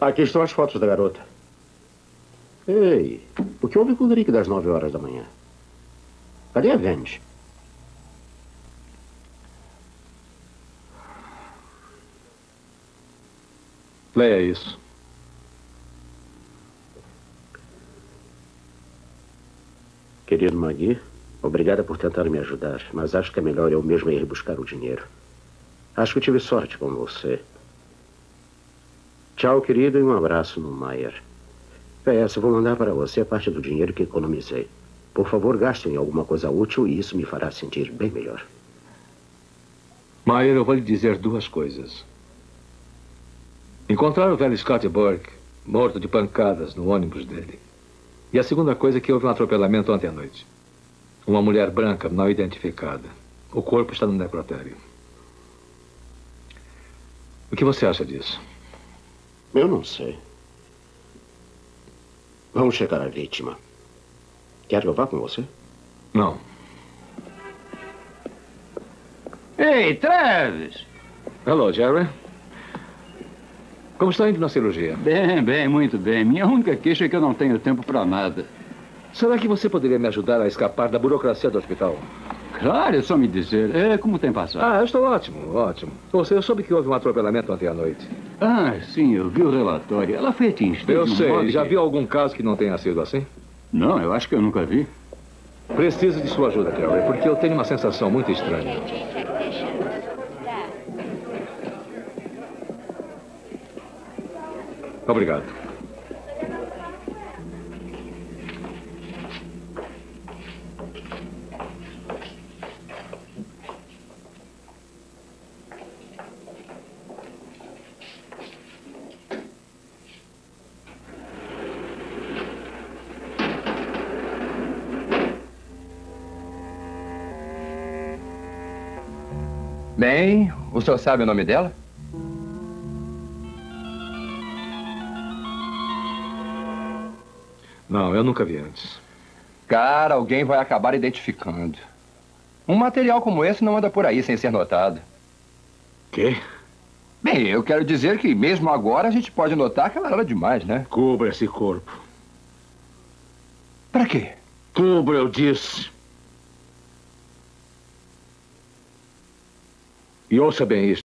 Aqui estão as fotos da garota. Ei, o que houve com o drink das 9 horas da manhã? Cadê a Venge? Leia isso. Querido Magui, obrigada por tentar me ajudar, mas acho que é melhor eu mesmo ir buscar o dinheiro. Acho que tive sorte com você. Tchau, querido, e um abraço no Maier. PS, vou mandar para você a parte do dinheiro que economizei. Por favor, gaste em alguma coisa útil e isso me fará sentir bem melhor. Maier, eu vou lhe dizer duas coisas. Encontrar o velho Scott Burke morto de pancadas no ônibus dele. E a segunda coisa é que houve um atropelamento ontem à noite. Uma mulher branca não identificada. O corpo está no necrotério. O que você acha disso? Eu não sei. Vamos checar a vítima. Quer que eu vá com você? Não. Ei, Travis! Hello, Jerry. Como está indo na cirurgia? Bem, muito bem. Minha única queixa é que eu não tenho tempo para nada. Será que você poderia me ajudar a escapar da burocracia do hospital? Claro, é só me dizer. Como tem passado? Eu estou ótimo, ótimo. Eu soube que houve um atropelamento ontem à noite. Sim, eu vi o relatório. Ela foi atingida. Eu sei. Já viu algum caso que não tenha sido assim? Não, eu acho que eu nunca vi. Preciso de sua ajuda, Jerry, porque eu tenho uma sensação muito estranha. Obrigado. Bem, o senhor sabe o nome dela? Não, eu nunca vi antes. Cara, alguém vai acabar identificando. Um material como esse não anda por aí sem ser notado. Quê? Bem, eu quero dizer que mesmo agora a gente pode notar que ela era demais, né? Cubra esse corpo. Pra quê? Cubra, eu disse. E ouça bem isso.